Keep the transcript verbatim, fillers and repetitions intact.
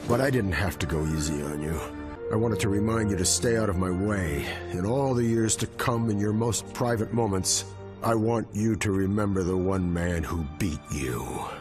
But I didn't have to go easy on you. I wanted to remind you to stay out of my way. In all the years to come, in your most private moments, I want you to remember the one man who beat you.